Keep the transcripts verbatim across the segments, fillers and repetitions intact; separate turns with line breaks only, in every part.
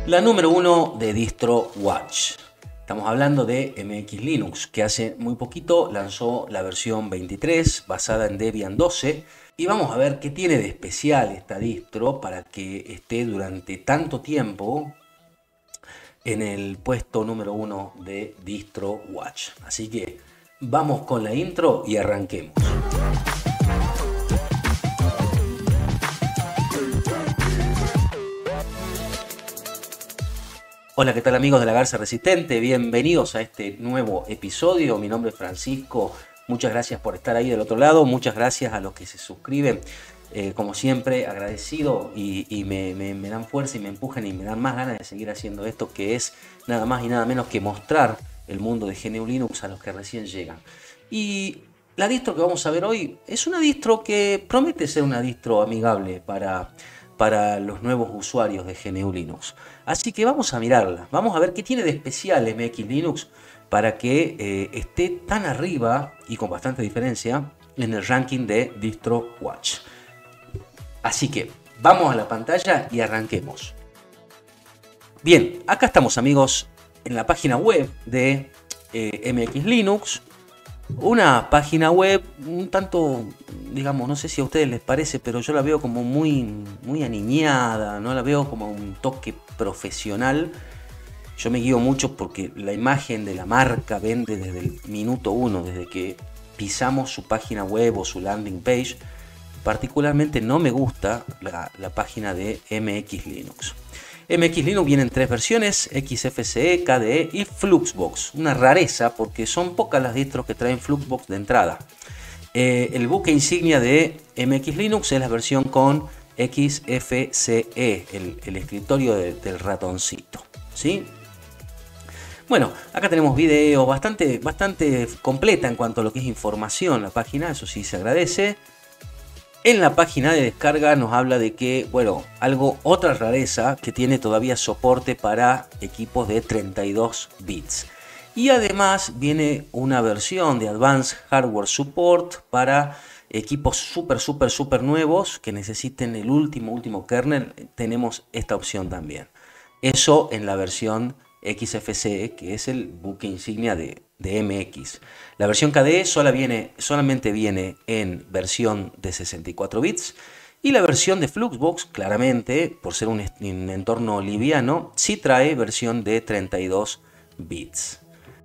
La número uno de DistroWatch. Estamos hablando de M X Linux, que hace muy poquito lanzó la versión veintitrés basada en Debian doce. Y vamos a ver qué tiene de especial esta distro para que esté durante tanto tiempo en el puesto número uno de DistroWatch. Así que vamos con la intro y arranquemos. Hola, ¿qué tal amigos de la Garza Resistente? Bienvenidos a este nuevo episodio. Mi nombre es Francisco. Muchas gracias por estar ahí del otro lado. Muchas gracias a los que se suscriben. Eh, como siempre, agradecido y, y me, me, me dan fuerza y me empujan y me dan más ganas de seguir haciendo esto, que es nada más y nada menos que mostrar el mundo de G N U Linux a los que recién llegan. Y la distro que vamos a ver hoy es una distro que promete ser una distro amigable para... para los nuevos usuarios de G N U Linux. Así que vamos a mirarla, vamos a ver qué tiene de especial M X Linux para que eh, esté tan arriba y con bastante diferencia en el ranking de DistroWatch. Así que vamos a la pantalla y arranquemos. Bien, acá estamos amigos en la página web de eh, M X Linux. Una página web un tanto, digamos, no sé si a ustedes les parece, pero yo la veo como muy, muy aniñada, no la veo como un toque profesional. Yo me guío mucho porque la imagen de la marca vende desde el minuto uno, desde que pisamos su página web o su landing page. Particularmente no me gusta la, la página de M X Linux. M X Linux viene en tres versiones: X F C E, K D E y Fluxbox. Una rareza porque son pocas las distros que traen Fluxbox de entrada. Eh, el buque insignia de M X Linux es la versión con X F C E, el, el escritorio de, del ratoncito, ¿sí? Bueno, acá tenemos video bastante, bastante completa en cuanto a lo que es información la página, eso sí se agradece. En la página de descarga nos habla de que, bueno, algo, otra rareza, que tiene todavía soporte para equipos de treinta y dos bits. Y además viene una versión de Advanced Hardware Support para equipos súper, súper, súper nuevos que necesiten el último, último kernel. Tenemos esta opción también. Eso en la versión X F C E, que es el buque insignia de, de M X. La versión K D E sola viene, solamente viene en versión de sesenta y cuatro bits. Y la versión de Fluxbox, claramente, por ser un, un entorno liviano, sí trae versión de treinta y dos bits.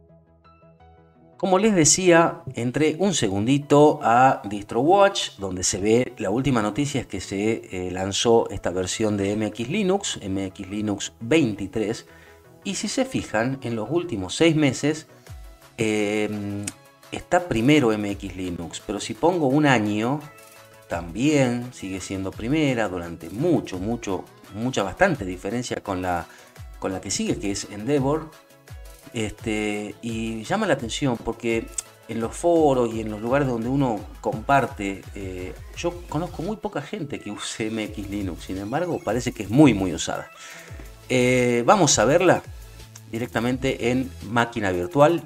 Como les decía, entré un segundito a DistroWatch, donde se ve la última noticia es que se eh, lanzó esta versión de M X Linux, M X Linux veintitrés. Y si se fijan, en los últimos seis meses eh, está primero M X Linux, pero si pongo un año, también sigue siendo primera durante mucho, mucho, mucha, bastante diferencia con la, con la que sigue, que es Endeavor. Este, y llama la atención porque en los foros y en los lugares donde uno comparte, eh, yo conozco muy poca gente que use M X Linux, sin embargo parece que es muy, muy usada. Eh, vamos a verla directamente en máquina virtual.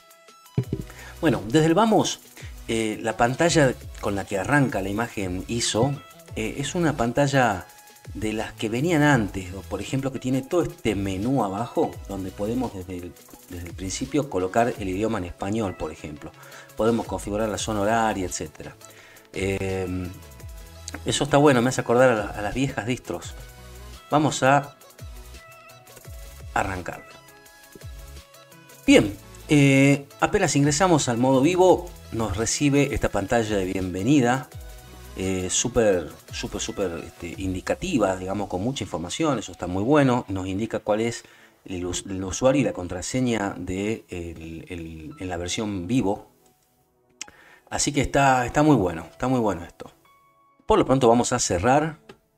Bueno, desde el vamos, eh, la pantalla con la que arranca la imagen I S O eh, es una pantalla de las que venían antes, por ejemplo, que tiene todo este menú abajo donde podemos desde el, desde el principio colocar el idioma en español, por ejemplo. Podemos configurar la zona horaria, etcétera. Eh, eso está bueno, me hace acordar a, la, a las viejas distros. Vamos a arrancar. Bien, eh, apenas ingresamos al modo vivo, nos recibe esta pantalla de bienvenida, eh, súper, súper, súper este, indicativa, digamos, con mucha información. Eso está muy bueno. Nos indica cuál es el, el usuario y la contraseña de el, el, en la versión vivo. Así que está, está muy bueno, está muy bueno esto. Por lo pronto vamos a cerrar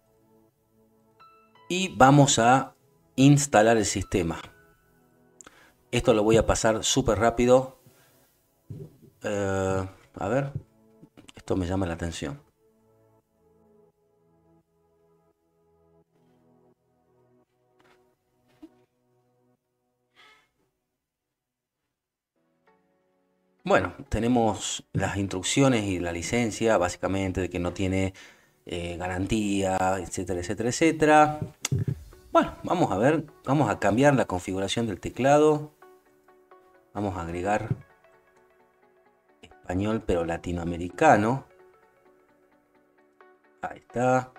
y vamos a instalar el sistema. Esto lo voy a pasar súper rápido. Eh, a ver, esto me llama la atención. Bueno, tenemos las instrucciones y la licencia, básicamente de que no tiene eh, garantía, etcétera, etcétera, etcétera. Bueno, vamos a ver, vamos a cambiar la configuración del teclado. Vamos a agregar español pero latinoamericano. Ahí está.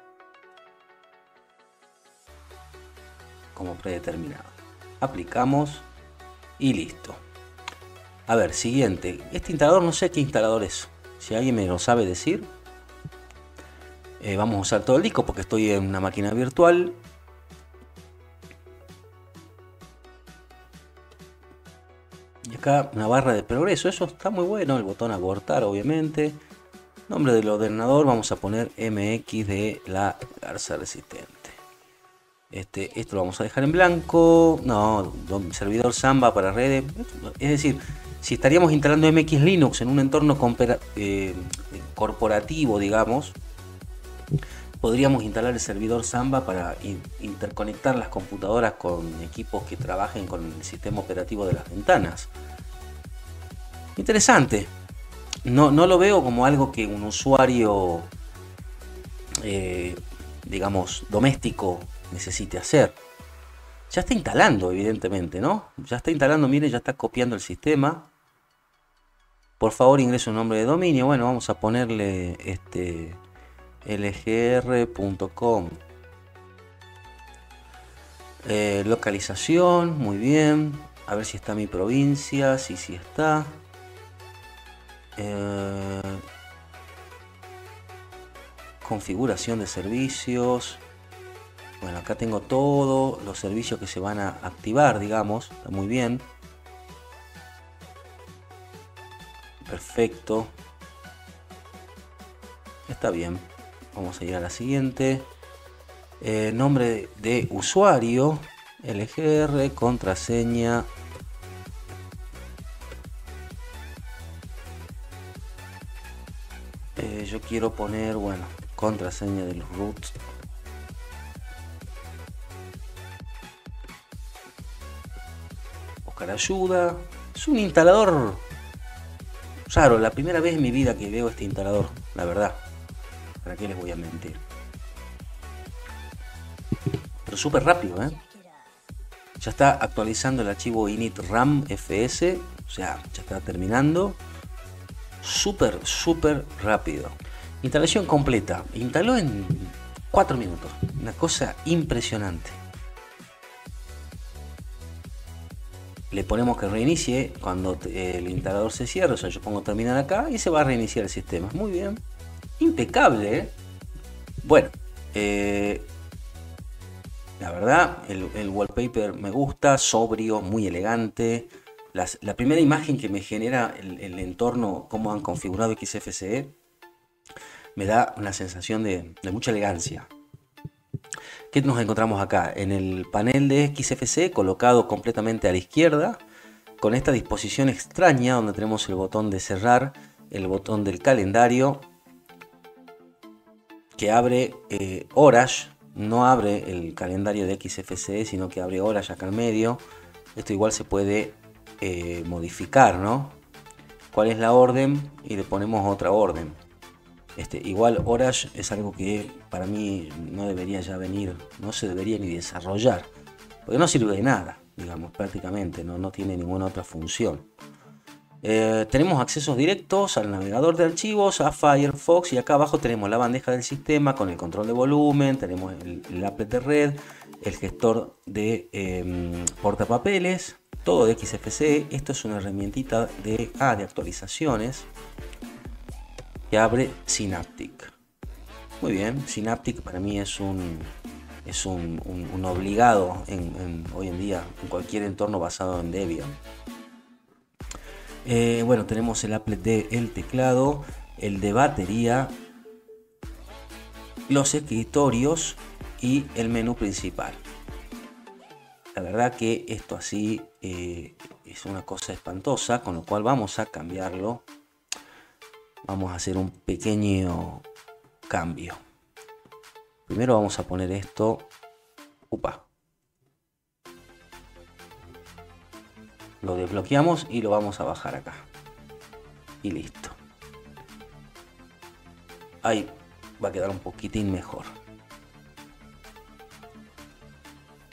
Como predeterminado. Aplicamos y listo. A ver, siguiente. Este instalador no sé qué instalador es. Si alguien me lo sabe decir. Eh, vamos a usar todo el disco porque estoy en una máquina virtual. Y acá una barra de progreso. Eso está muy bueno. El botón abortar, obviamente. Nombre del ordenador. Vamos a poner M X de la Garza Resistente. Este, esto lo vamos a dejar en blanco. No, servidor Samba para redes. Es decir, si estaríamos instalando M X Linux en un entorno eh, corporativo, digamos, podríamos instalar el servidor Samba para in interconectar las computadoras con equipos que trabajen con el sistema operativo de las ventanas. Interesante. No, no lo veo como algo que un usuario, eh, digamos, doméstico necesite hacer. Ya está instalando, evidentemente, ¿no? Ya está instalando, mire, ya está copiando el sistema. Por favor, ingrese un nombre de dominio. Bueno, vamos a ponerle este L G R punto com. Eh, localización, muy bien. A ver si está mi provincia. Sí, sí está. Eh, configuración de servicios. Bueno, acá tengo todos los servicios que se van a activar, digamos. Está muy bien. Perfecto. Está bien. Vamos a ir a la siguiente. Eh, nombre de usuario. L G R, contraseña. Eh, yo quiero poner, bueno, contraseña del root. Buscar ayuda. Es un instalador raro. La primera vez en mi vida que veo este instalador, la verdad. ¿Para qué les voy a mentir? Pero súper rápido, ¿eh? Ya está actualizando el archivo init ram fs. O sea, ya está terminando. Súper, súper rápido. Instalación completa. Instaló en cuatro minutos. Una cosa impresionante. Le ponemos que reinicie cuando el instalador se cierre. O sea, yo pongo terminar acá y se va a reiniciar el sistema. Muy bien. Impecable, ¿eh? Bueno. Eh, la verdad, el, el wallpaper me gusta. Sobrio, muy elegante. Las, la primera imagen que me genera el, el entorno, cómo han configurado X F C E, me da una sensación de, de mucha elegancia. ¿Qué nos encontramos acá? En el panel de X F C E, colocado completamente a la izquierda, con esta disposición extraña, donde tenemos el botón de cerrar, el botón del calendario, que abre eh, horas, no abre el calendario de X F C E, sino que abre horas acá en medio. Esto igual se puede eh, modificar, ¿no? ¿Cuál es la orden? Y le ponemos otra orden. Este, igual horas es algo que para mí no debería ya venir, no se debería ni desarrollar, porque no sirve de nada, digamos, prácticamente, no, no tiene ninguna otra función. Eh, tenemos accesos directos al navegador de archivos, a Firefox, y acá abajo tenemos la bandeja del sistema con el control de volumen, tenemos el, el applet de red, el gestor de eh, portapapeles, todo de X F C E. Esto es una herramientita de, ah, de actualizaciones que abre Synaptic. Muy bien, Synaptic para mí es un, es un, un, un obligado en, en, hoy en día en cualquier entorno basado en Debian. Eh, bueno, tenemos el applet del teclado, el de batería, los escritorios y el menú principal. La verdad que esto así eh, es una cosa espantosa, con lo cual vamos a cambiarlo. Vamos a hacer un pequeño cambio. Primero vamos a poner esto. Upa. Lo desbloqueamos y lo vamos a bajar acá. Y listo. Ahí va a quedar un poquitín mejor.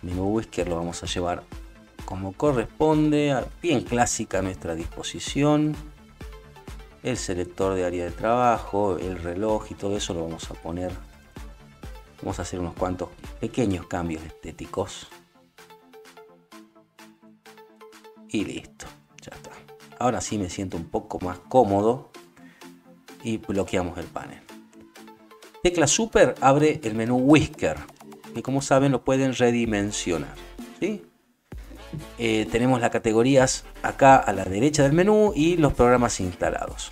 menú whisker lo vamos a llevar como corresponde, bien clásica a nuestra disposición. El selector de área de trabajo, el reloj y todo eso lo vamos a poner. Vamos a hacer unos cuantos pequeños cambios estéticos. Y listo, ya está. Ahora sí me siento un poco más cómodo y bloqueamos el panel. Tecla Super abre el menú Whisker, que como saben lo pueden redimensionar, ¿sí? Eh, tenemos las categorías acá a la derecha del menú y los programas instalados.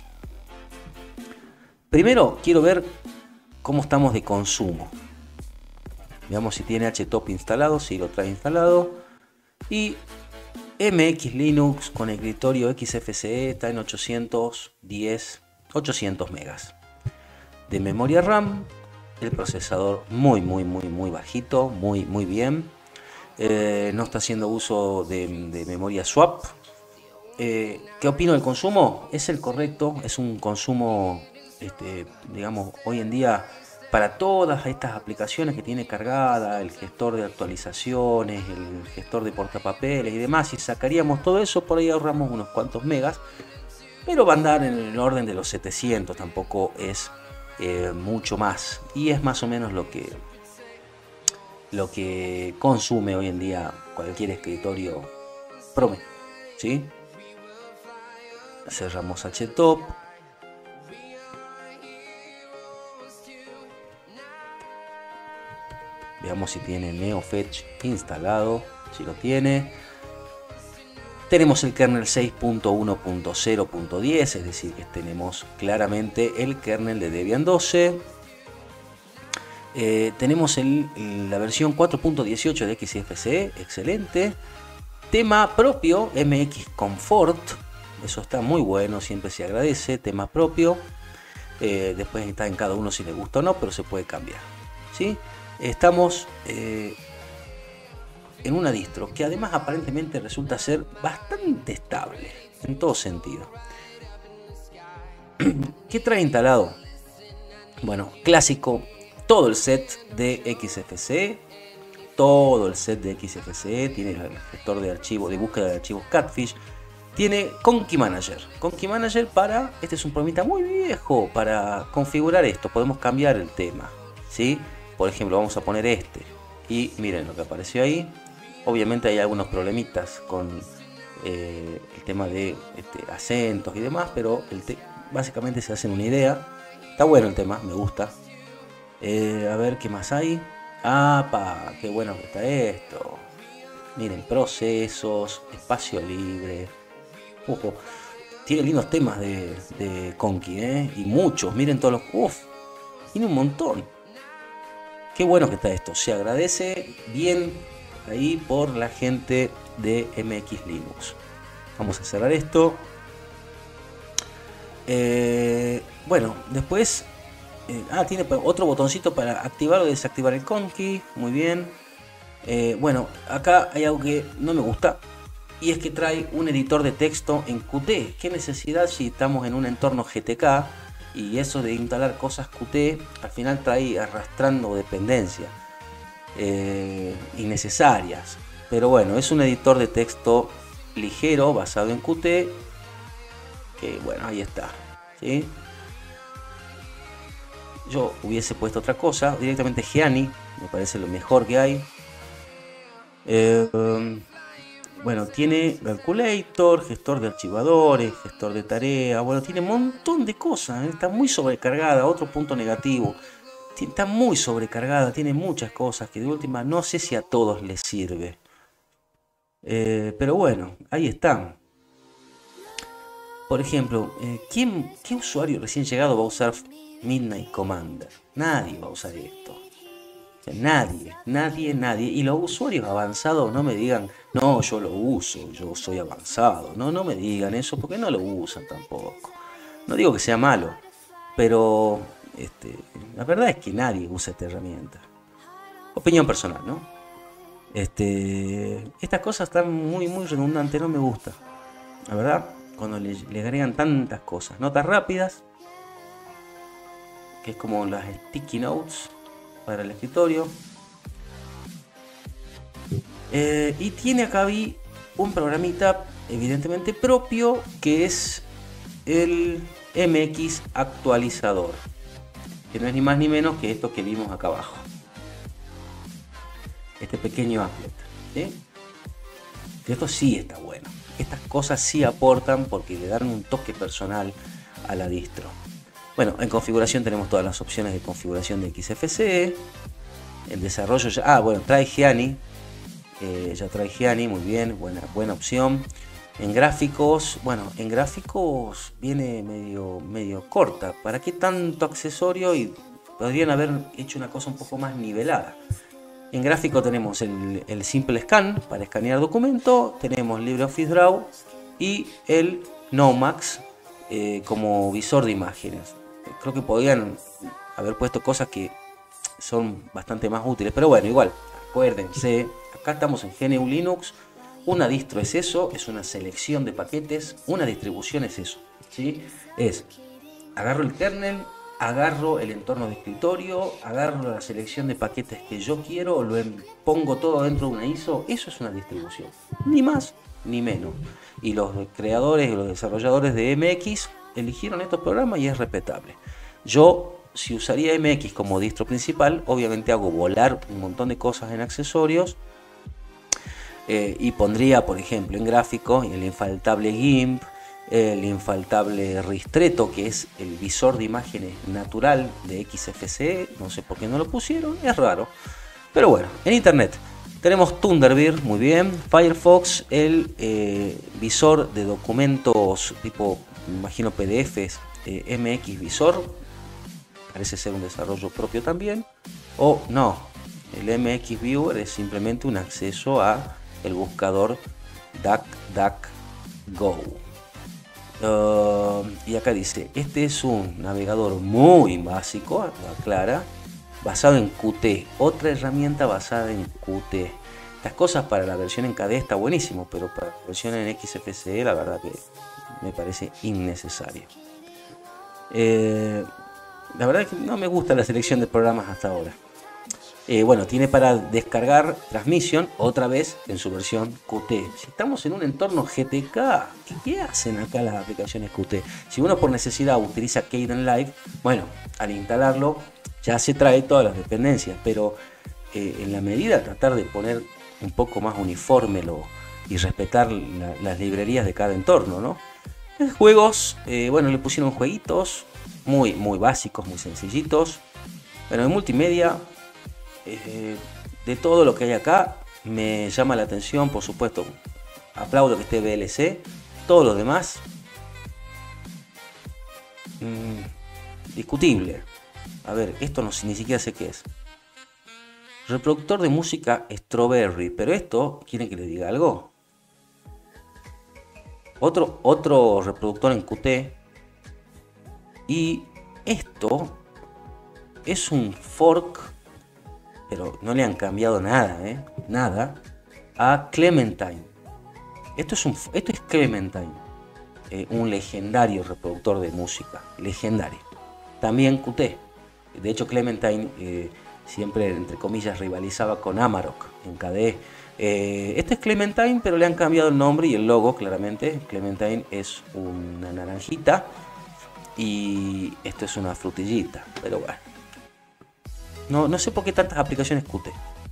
Primero quiero ver cómo estamos de consumo. Veamos si tiene H top instalado, si lo trae instalado. Y M X Linux con escritorio X F C E está en ochocientos diez, ochocientos megas. De memoria RAM, el procesador muy muy muy muy bajito, muy muy bien. Eh, no está haciendo uso de, de memoria swap. Eh, ¿Qué opino del consumo? Es el correcto, es un consumo, este, digamos, hoy en día para todas estas aplicaciones que tiene cargada, el gestor de actualizaciones, el gestor de portapapeles y demás. Si sacaríamos todo eso, por ahí ahorramos unos cuantos megas, pero va a andar en el orden de los setecientos, tampoco es eh, mucho más, y es más o menos lo que lo que consume hoy en día cualquier escritorio promedio, ¿sí? Cerramos H top. Veamos si tiene NeoFetch instalado, si lo tiene. Tenemos el kernel seis punto uno punto cero punto diez, es decir, que tenemos claramente el kernel de Debian doce. Eh, tenemos el, la versión cuatro punto dieciocho de X F C E, excelente. Tema propio, M X Comfort, eso está muy bueno, siempre se agradece, tema propio. Eh, después está en cada uno si le gusta o no, pero se puede cambiar, ¿sí? Estamos eh, en una distro que además aparentemente resulta ser bastante estable en todo sentido. ¿Qué trae instalado? Bueno, clásico, todo el set de X F C E, todo el set de X F C E, tiene el gestor de archivos, de búsqueda de archivos Catfish, tiene Conky Manager, Conky Manager para, este es un programita muy viejo, para configurar esto, podemos cambiar el tema, ¿sí? Por ejemplo, vamos a poner este, y miren lo que apareció ahí. Obviamente hay algunos problemitas con eh, el tema de este, acentos y demás, pero el básicamente se hacen una idea. Está bueno el tema, me gusta. Eh, a ver qué más hay. ¡Apa! ¡Qué bueno que está esto! Miren, procesos, espacio libre. Ojo, tiene lindos temas de, de Conky, ¿eh? Y muchos, miren todos los... ¡Uf! Tiene un montón. Qué bueno que está esto. Se agradece bien ahí por la gente de M X Linux. Vamos a cerrar esto. Eh, bueno, después... Eh, ah, tiene otro botoncito para activar o desactivar el Conky. Muy bien. Eh, bueno, acá hay algo que no me gusta. Y es que trae un editor de texto en Qt. ¿Qué necesidad si estamos en un entorno G T K? Y eso de instalar cosas Qt al final trae arrastrando dependencias eh, innecesarias. Pero bueno, es un editor de texto ligero basado en Qt. Que bueno, ahí está, ¿sí? Yo hubiese puesto otra cosa, directamente Geany, me parece lo mejor que hay. Eh, um, bueno, tiene calculator, gestor de archivadores, gestor de tareas, bueno, tiene un montón de cosas, ¿eh? Está muy sobrecargada, otro punto negativo. Está muy sobrecargada, tiene muchas cosas que de última no sé si a todos les sirve. Eh, pero bueno, ahí están. Por ejemplo, eh, ¿quién, ¿qué usuario recién llegado va a usar Midnight Commander? Nadie va a usar esto. O sea, nadie, nadie, nadie. Y los usuarios avanzados no me digan, no, yo lo uso, yo soy avanzado. No, no me digan eso porque no lo usan tampoco. No digo que sea malo, pero este, la verdad es que nadie usa esta herramienta. Opinión personal, ¿no? Este, estas cosas están muy, muy redundantes, no me gusta. La verdad, cuando le, le agregan tantas cosas. Notas rápidas, que es como las sticky notes para el escritorio. Eh, y tiene acá vi un programita evidentemente propio, que es el M X actualizador, que no es ni más ni menos que esto que vimos acá abajo, este pequeño applet, ¿sí? Que esto sí está bueno, estas cosas sí aportan porque le dan un toque personal a la distro. Bueno, en configuración tenemos todas las opciones de configuración de X F C E. El desarrollo ya, ah bueno, trae Geany, eh, ya trae Geany, muy bien, buena, buena opción. En gráficos, bueno, en gráficos viene medio, medio corta. ¿Para qué tanto accesorio? Y podrían haber hecho una cosa un poco más nivelada. En gráfico tenemos el, el Simple Scan para escanear documento, tenemos LibreOffice Draw y el Nomax eh, como visor de imágenes. Creo que podrían haber puesto cosas que son bastante más útiles, pero bueno, igual, acuérdense, acá estamos en G N U Linux. Una distro es eso, es una selección de paquetes. Una distribución es eso, ¿sí? Es, agarro el kernel, agarro el entorno de escritorio, agarro la selección de paquetes que yo quiero, lo pongo todo dentro de una I S O. Eso es una distribución, ni más ni menos. Y los creadores y los desarrolladores de M X eligieron estos programas y es respetable. Yo, si usaría M X como distro principal, obviamente hago volar un montón de cosas en accesorios. Eh, y pondría, por ejemplo, en gráfico el infaltable GIMP, el infaltable Ristretto, que es el visor de imágenes natural de X F C E. No sé por qué no lo pusieron, es raro. Pero bueno, en internet tenemos Thunderbird, muy bien. Firefox, el eh, visor de documentos tipo, me imagino P D Fs, eh, M X Visor. Parece ser un desarrollo propio también. O no, el M X Viewer es simplemente un acceso a el buscador DuckDuckGo. Uh, y acá dice, este es un navegador muy básico, lo aclara, basado en Qt, otra herramienta basada en Qt. Estas cosas para la versión en K D está buenísimo, pero para la versión en X F C E la verdad que me parece innecesario. Eh, la verdad que no me gusta la selección de programas hasta ahora. Eh, bueno, tiene para descargar Transmission, otra vez en su versión Qt. Si estamos en un entorno G T K, ¿qué, qué hacen acá las aplicaciones Qt? Si uno por necesidad utiliza Kdenlive, bueno, al instalarlo ya se trae todas las dependencias, pero eh, en la medida de tratar de poner un poco más uniforme lo, y respetar la, las librerías de cada entorno, ¿no? En juegos, eh, bueno, le pusieron jueguitos muy, muy básicos, muy sencillitos. Bueno, en multimedia, Eh, de todo lo que hay acá me llama la atención, por supuesto, aplaudo que esté V L C. Todo lo demás mmm, discutible. A ver, esto no, ni siquiera sé qué es. Reproductor de música Strawberry, pero esto, ¿quieren que les diga algo? Otro, otro reproductor en Qt. Y esto es un fork, pero no le han cambiado nada, ¿eh? Nada, a Clementine. Esto es, un, esto es Clementine, eh, un legendario reproductor de música, legendario. También Qt. De hecho, Clementine eh, siempre, entre comillas, rivalizaba con Amarok en K D E. Eh, este es Clementine, pero le han cambiado el nombre y el logo, claramente. Clementine es una naranjita y esto es una frutillita, pero bueno. No, no sé por qué tantas aplicaciones Qt.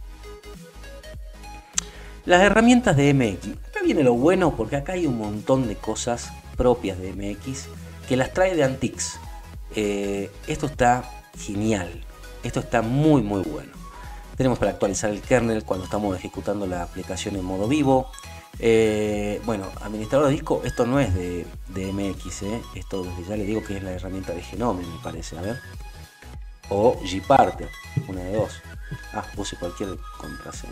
Las herramientas de M X. Acá viene lo bueno, porque acá hay un montón de cosas propias de M X que las trae de Antix. Eh, esto está genial. Esto está muy muy bueno. Tenemos para actualizar el kernel cuando estamos ejecutando la aplicación en modo vivo. Eh, bueno, administrador de disco, esto no es de, de M X. Eh. Esto ya le digo que es la herramienta de Genome, me parece. A ver. O Gparted, una de dos. Ah, puse cualquier contraseña.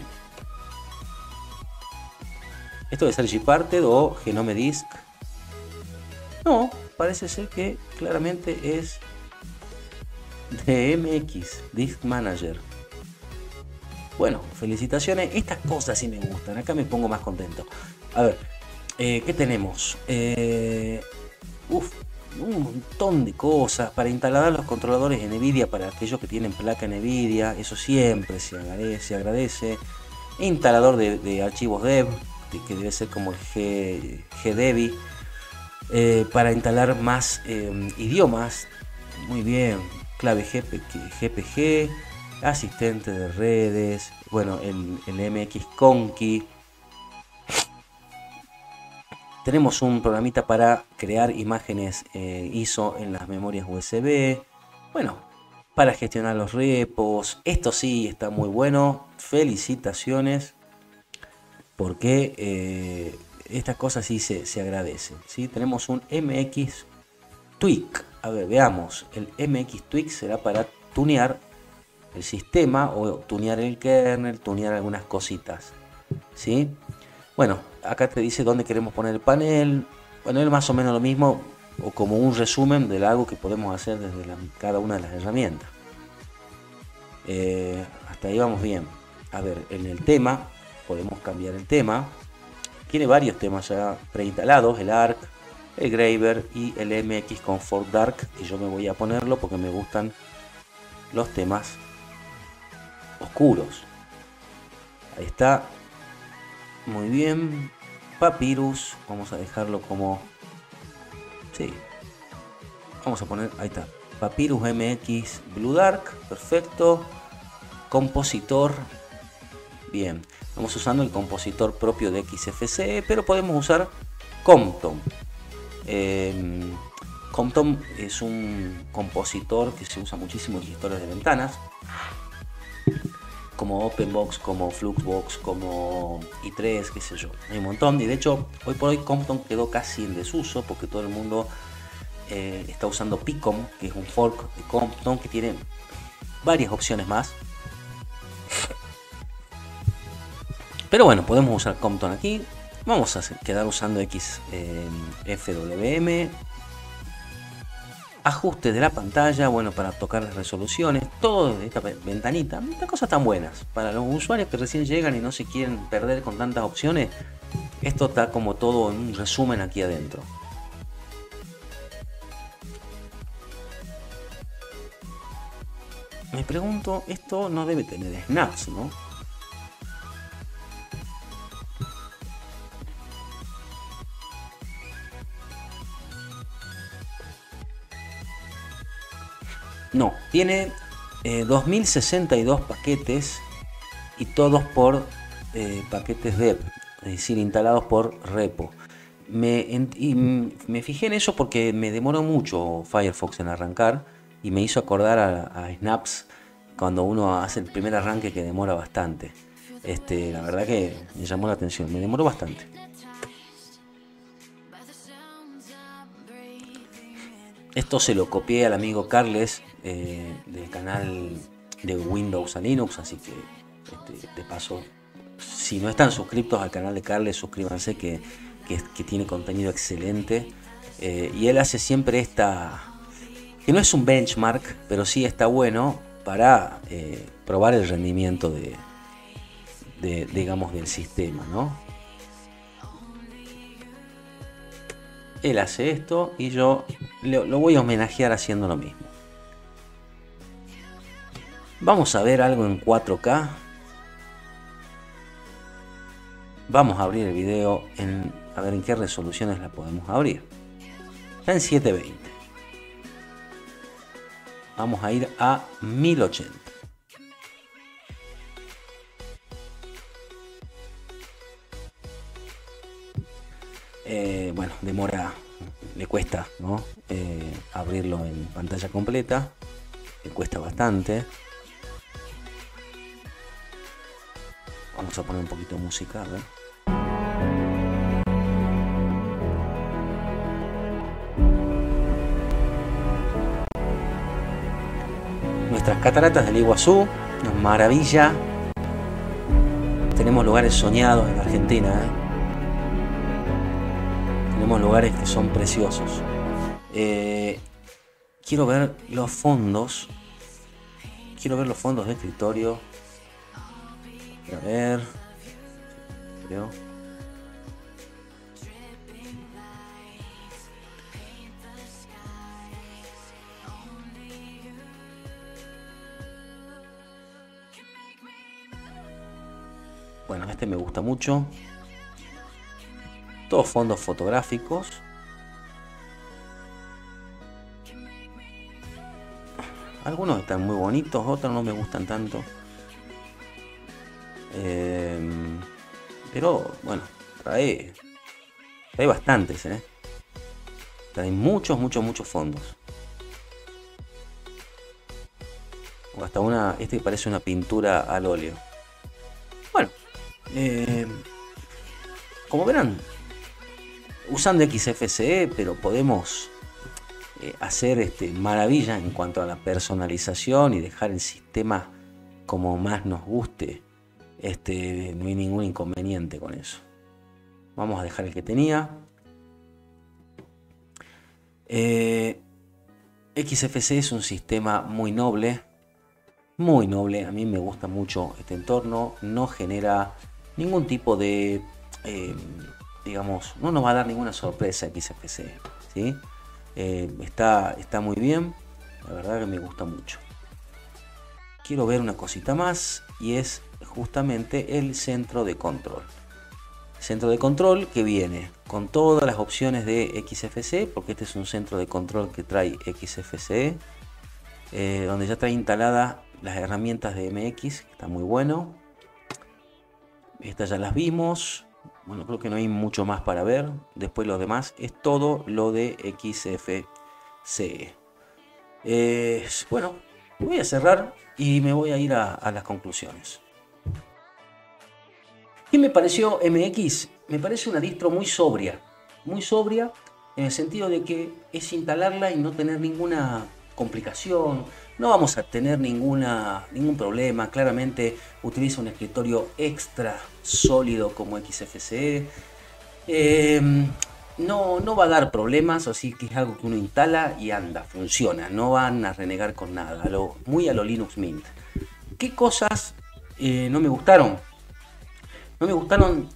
Esto debe ser Gparted o Genome Disk. No, parece ser que claramente es de M X, Disk Manager. Bueno, felicitaciones. Estas cosas sí me gustan. Acá me pongo más contento. A ver, eh, ¿qué tenemos? Eh, uf. Un montón de cosas para instalar los controladores de NVIDIA para aquellos que tienen placa NVIDIA. Eso siempre se agradece, se agradece. instalador de, de archivos dev, que debe ser como el G, GDebi, eh, para instalar más eh, idiomas. Muy bien, clave G P G, asistente de redes, bueno, el, el M X Conky. Tenemos un programita para crear imágenes eh, I S O en las memorias U S B. Bueno, para gestionar los repos. Esto sí está muy bueno. Felicitaciones. Porque eh, estas cosas sí se, se agradecen. ¿Sí? Tenemos un M X Tweak. A ver, veamos. El M X Tweak será para tunear el sistema o tunear el kernel, tunear algunas cositas. ¿Sí? Bueno, acá te dice dónde queremos poner el panel. Bueno, es más o menos lo mismo, o como un resumen de algo que podemos hacer desde la, cada una de las herramientas. Eh, hasta ahí vamos bien. A ver, en el tema, podemos cambiar el tema. Tiene varios temas ya preinstalados, el Arc, el Graver y el M X Comfort Dark, que yo me voy a ponerlo porque me gustan los temas oscuros. Ahí está. Muy bien. Papyrus, vamos a dejarlo como... Sí. Vamos a poner... Ahí está. Papyrus M X Blue Dark. Perfecto. Compositor. Bien. Estamos usando el compositor propio de X F C E, pero podemos usar Compton. Eh, Compton es un compositor que se usa muchísimo en gestores de ventanas, como OpenBox, como Fluxbox, como i tres, qué sé yo. Hay un montón, y de hecho hoy por hoy Compton quedó casi en desuso porque todo el mundo eh, está usando Picom, que es un fork de Compton que tiene varias opciones más. Pero bueno, podemos usar Compton aquí. Vamos a quedar usando X F W M. Ajustes de la pantalla, bueno, para tocar las resoluciones, todo de esta ventanita. Estas cosas tan buenas para los usuarios que recién llegan y no se quieren perder con tantas opciones. Esto está como todo en un resumen aquí adentro. Me pregunto, esto no debe tener snaps, ¿no? No, tiene eh, dos mil sesenta y dos paquetes y todos por eh, paquetes dev, es decir, instalados por repo. Me, en, y me fijé en eso porque me demoró mucho Firefox en arrancar y me hizo acordar a, a Snaps cuando uno hace el primer arranque, que demora bastante. Este, la verdad que me llamó la atención, me demoró bastante. Esto se lo copié al amigo Carles eh, del canal de Windows a Linux, así que este, de paso, si no están suscritos al canal de Carles, suscríbanse, que, que, que tiene contenido excelente. Eh, y él hace siempre esta, que no es un benchmark, pero sí está bueno para eh, probar el rendimiento de, de, digamos, del sistema, ¿no? Él hace esto y yo lo, lo voy a homenajear haciendo lo mismo. Vamos a ver algo en cuatro K. Vamos a abrir el video en, a ver en qué resoluciones la podemos abrir. Está en setecientos veinte. Vamos a ir a mil ochenta. Eh, bueno, demora, le cuesta, ¿no? Eh, abrirlo en pantalla completa, le cuesta bastante. Vamos a poner un poquito de música, a ver. Nuestras cataratas del Iguazú, una maravilla. Tenemos lugares soñados en la Argentina, ¿eh? Tenemos lugares que son preciosos. Eh, quiero ver los fondos. Quiero ver los fondos de escritorio. A ver. Creo. Bueno, este me gusta mucho. Todos fondos fotográficos. Algunos están muy bonitos, otros no me gustan tanto. Eh, pero bueno, trae, trae bastantes, ¿eh? Trae muchos, muchos, muchos fondos. O hasta una, este parece una pintura al óleo. Bueno, eh, como verán, usando X F C E, pero podemos eh, hacer este, maravillas en cuanto a la personalización y dejar el sistema como más nos guste. Este, no hay ningún inconveniente con eso. Vamos a dejar el que tenía. Eh, X F C E es un sistema muy noble. Muy noble, a mí me gusta mucho este entorno, no genera ningún tipo de, eh, digamos, no nos va a dar ninguna sorpresa X F C E, ¿sí? Eh, está, está muy bien, la verdad que me gusta mucho. Quiero ver una cosita más y es justamente el centro de control. Centro de control que viene con todas las opciones de X F C E, porque este es un centro de control que trae X F C E, eh, donde ya trae instalada las herramientas de M X, que está muy bueno. Estas ya las vimos. Bueno, creo que no hay mucho más para ver. Después lo demás es todo lo de X F C E. Eh, bueno, voy a cerrar y me voy a ir a, a las conclusiones. ¿Qué me pareció M X? Me parece una distro muy sobria. Muy sobria en el sentido de que es instalarla y no tener ninguna complicación. No vamos a tener ninguna, ningún problema. Claramente utiliza un escritorio extra sólido como X F C E. Eh, no, no va a dar problemas, así que es algo que uno instala y anda, funciona. No van a renegar con nada. A lo, muy a lo Linux Mint. ¿Qué cosas eh, no me gustaron? No me gustaron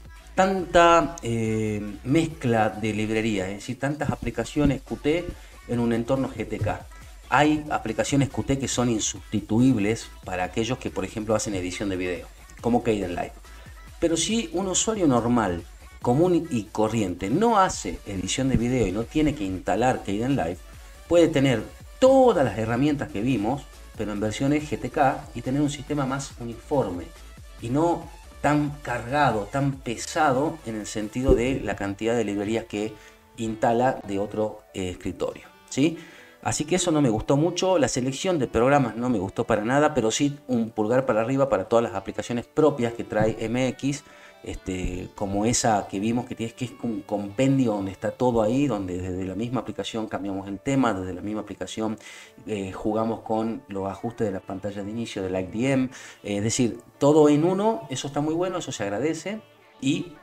tanta eh, mezcla de librerías, es decir, tantas aplicaciones Qt en un entorno G T K. Hay aplicaciones Qt que son insustituibles para aquellos que, por ejemplo, hacen edición de video, como Kdenlive. Pero si un usuario normal, común y corriente, no hace edición de video y no tiene que instalar Kdenlive, puede tener todas las herramientas que vimos, pero en versiones G T K, y tener un sistema más uniforme y no tan cargado, tan pesado en el sentido de la cantidad de librerías que instala de otro eh, escritorio, ¿sí? Así que eso no me gustó mucho. La selección de programas no me gustó para nada, pero sí un pulgar para arriba para todas las aplicaciones propias que trae M X, este, como esa que vimos que tienes que es un compendio donde está todo ahí, donde desde la misma aplicación cambiamos el tema, desde la misma aplicación eh, jugamos con los ajustes de la pantalla de inicio del I D M, eh, es decir, todo en uno. Eso está muy bueno, eso se agradece, y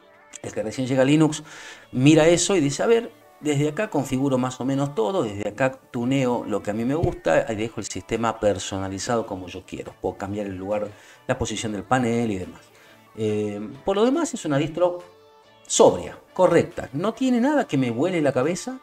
el que recién llega a Linux mira eso y dice, a ver, desde acá configuro más o menos todo, desde acá tuneo lo que a mí me gusta y dejo el sistema personalizado como yo quiero. Puedo cambiar el lugar, la posición del panel y demás. Eh, por lo demás es una distro sobria, correcta. No tiene nada que me vuele la cabeza.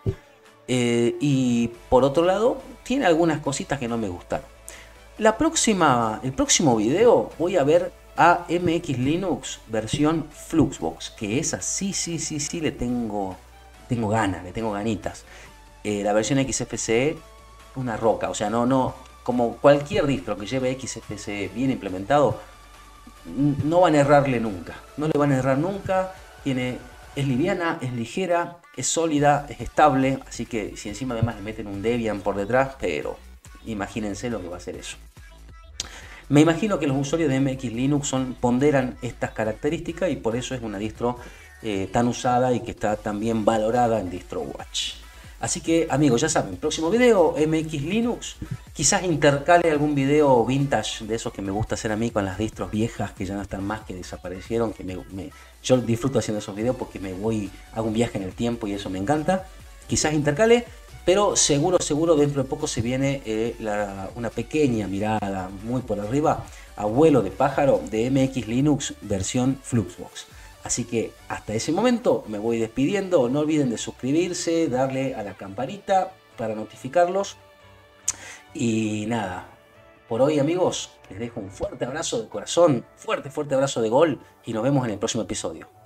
Eh, y por otro lado, tiene algunas cositas que no me gustaron. La próxima, el próximo video voy a ver a M X Linux versión Fluxbox, que esa sí, sí, sí, sí le tengo... Tengo ganas, le tengo ganitas. Eh, la versión X F C E, una roca. O sea, no, no, como cualquier distro que lleve X F C E bien implementado, no van a errarle nunca. No le van a errar nunca. Tiene, es liviana, es ligera, es sólida, es estable. Así que si encima además le meten un Debian por detrás, pero imagínense lo que va a hacer eso. Me imagino que los usuarios de M X Linux son, ponderan estas características y por eso es una distro Eh, tan usada y que está tan bien valorada en DistroWatch. Así que amigos, ya saben, próximo video M X Linux, quizás intercale algún video vintage de esos que me gusta hacer a mí con las distros viejas que ya no están más, que desaparecieron, que me, me, yo disfruto haciendo esos videos porque me voy, hago un viaje en el tiempo y eso me encanta. Quizás intercale, pero seguro, seguro dentro de poco se viene eh, la, una pequeña mirada muy por arriba, abuelo de pájaro, de M X Linux versión Fluxbox. Así que hasta ese momento me voy despidiendo. No olviden de suscribirse, darle a la campanita para notificarlos. Y nada, Por hoy, amigos, les dejo un fuerte abrazo de corazón, fuerte, fuerte abrazo de gol y nos vemos en el próximo episodio.